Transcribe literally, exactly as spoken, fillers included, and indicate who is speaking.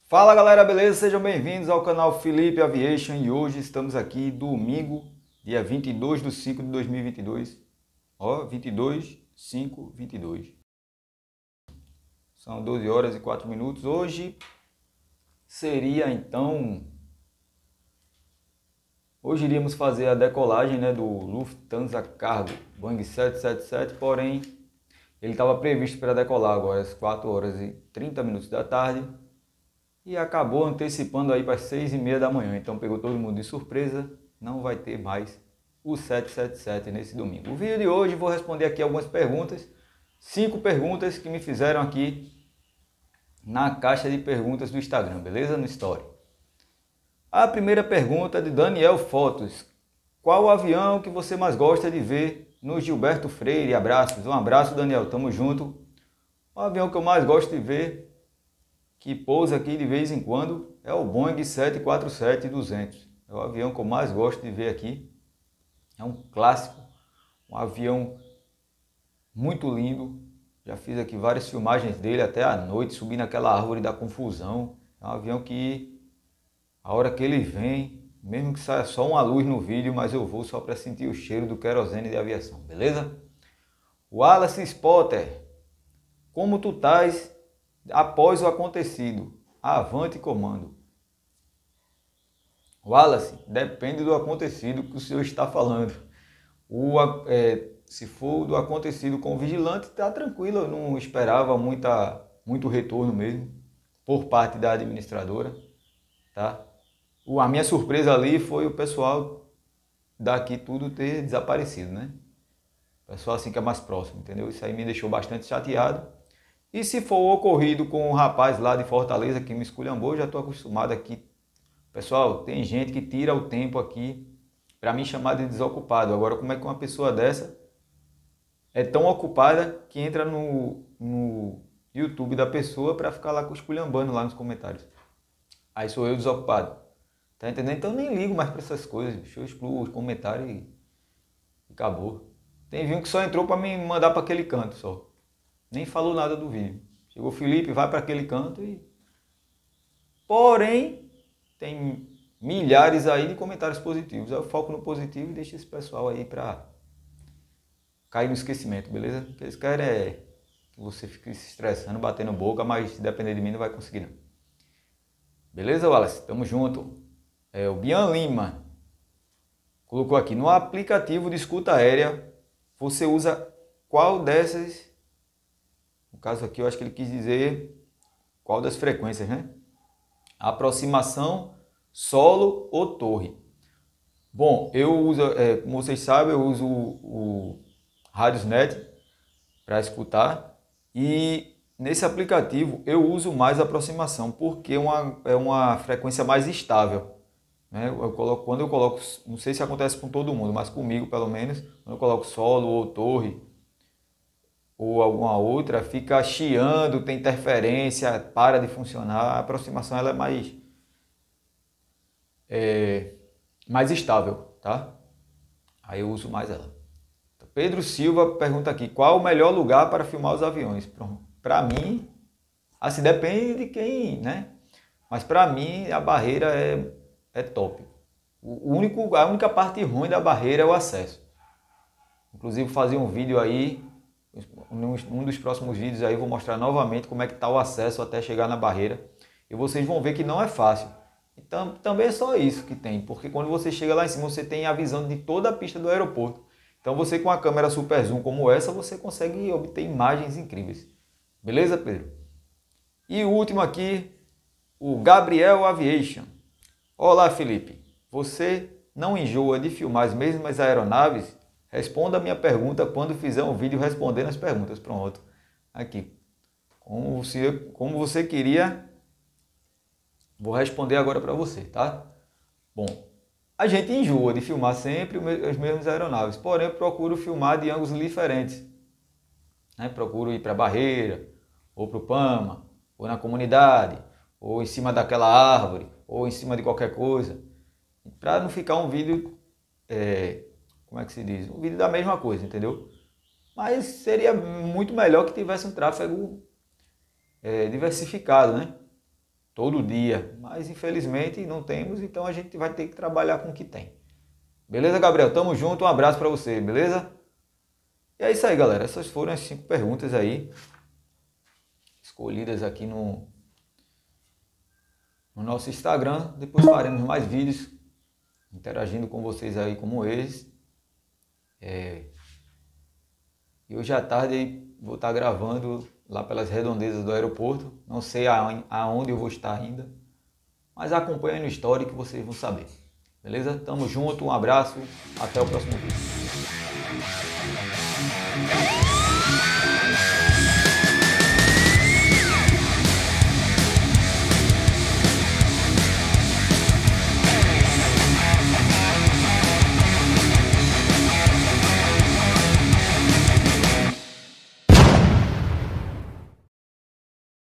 Speaker 1: Fala galera, beleza? Sejam bem-vindos ao canal Felipe Aviation e hoje estamos aqui domingo, dia vinte e dois de cinco de dois mil e vinte e dois. Ó, vinte e dois, cinco, vinte e dois. São doze horas e quatro minutos. Hoje seria então... Hoje iríamos fazer a decolagem, né, do Lufthansa Cargo Boeing sete sete sete, porém ele estava previsto para decolar agora às quatro horas e trinta minutos da tarde e acabou antecipando aí para as seis e meia da manhã. Então pegou todo mundo de surpresa, não vai ter mais o sete sete sete nesse domingo. O vídeo de hoje vou responder aqui algumas perguntas, cinco perguntas que me fizeram aqui na caixa de perguntas do Instagram, beleza? No Story. A primeira pergunta é de Daniel Fotos. Qual o avião que você mais gosta de ver no Gilberto Freire? Abraços. Um abraço, Daniel. Tamo junto. O avião que eu mais gosto de ver, que pousa aqui de vez em quando, é o Boeing sete quatro sete duzentos. É o avião que eu mais gosto de ver aqui. É um clássico. Um avião muito lindo. Já fiz aqui várias filmagens dele até à noite, subi naquela árvore da confusão. É um avião que... a hora que ele vem, mesmo que saia só uma luz no vídeo, mas eu vou só para sentir o cheiro do querosene de aviação, beleza? Wallace Spotter, como tu estás após o acontecido? Avante comando. Wallace, depende do acontecido que o senhor está falando. O, é, se for do acontecido com o vigilante, está tranquilo, eu não esperava muita, muito retorno mesmo, por parte da administradora, tá? A minha surpresa ali foi o pessoal daqui tudo ter desaparecido, né? O pessoal assim que é mais próximo, entendeu? Isso aí me deixou bastante chateado. E se for ocorrido com um rapaz lá de Fortaleza que me esculhambou, já estou acostumado aqui. Pessoal, tem gente que tira o tempo aqui para me chamar de desocupado. Agora, como é que uma pessoa dessa é tão ocupada que entra no, no YouTube da pessoa para ficar lá esculhambando lá nos comentários? Aí sou eu desocupado. Tá entendendo? Então eu nem ligo mais para essas coisas. Deixa eu excluir os comentários e acabou. Tem um que só entrou para me mandar para aquele canto só. Nem falou nada do vídeo. Chegou Felipe, vai para aquele canto e... Porém, tem milhares aí de comentários positivos. Eu foco no positivo e deixo esse pessoal aí para cair no esquecimento, beleza? O que eles querem é que você fique se estressando, batendo boca, mas se depender de mim não vai conseguir não. Beleza, Wallace? Tamo junto. É, o Bian Lima colocou aqui, no aplicativo de escuta aérea, você usa qual dessas, no caso aqui eu acho que ele quis dizer qual das frequências, né? Aproximação, solo ou torre. Bom, eu uso, é, como vocês sabem, eu uso o, o Radiosnet para escutar e nesse aplicativo eu uso mais aproximação porque é uma, é uma frequência mais estável. Eu coloco, quando eu coloco, não sei se acontece com todo mundo, mas comigo pelo menos, quando eu coloco solo ou torre ou alguma outra, fica chiando, tem interferência, para de funcionar. A aproximação ela é mais, é, mais estável, tá? Aí eu uso mais ela. Pedro Silva pergunta aqui, qual o melhor lugar para filmar os aviões? Para mim, assim, depende de quem, né? Mas para mim a barreira é... é top. O único, a única parte ruim da barreira é o acesso. Inclusive vou fazer um vídeo aí, um dos próximos vídeos aí, vou mostrar novamente como é que está o acesso até chegar na barreira. E vocês vão ver que não é fácil. Então também é só isso que tem, porque quando você chega lá em cima, você tem a visão de toda a pista do aeroporto. Então você com a câmera super zoom como essa, você consegue obter imagens incríveis. Beleza, Pedro? E o último aqui, o Gabriel Aviation. Olá, Felipe. Você não enjoa de filmar as mesmas aeronaves? Responda a minha pergunta quando fizer um vídeo respondendo as perguntas. Pronto. Aqui. Como você, como você queria, vou responder agora para você, tá? Bom, a gente enjoa de filmar sempre as mesmas aeronaves, porém eu procuro filmar de ângulos diferentes. Né? Procuro ir para a barreira, ou para o Pama, ou na comunidade, ou em cima daquela árvore, ou em cima de qualquer coisa, para não ficar um vídeo, é, como é que se diz? Um vídeo da mesma coisa, entendeu? Mas seria muito melhor que tivesse um tráfego é, diversificado, né? todo dia, mas infelizmente não temos, então a gente vai ter que trabalhar com o que tem. Beleza, Gabriel? Tamo junto, um abraço para você, beleza? E é isso aí, galera. Essas foram as cinco perguntas aí, escolhidas aqui no, no nosso Instagram. Depois faremos mais vídeos interagindo com vocês aí como eles. É... E hoje à tarde vou estar gravando lá pelas redondezas do aeroporto. Não sei aonde eu vou estar ainda, mas acompanhe no story que vocês vão saber. Beleza? Tamo junto, um abraço, até o próximo vídeo.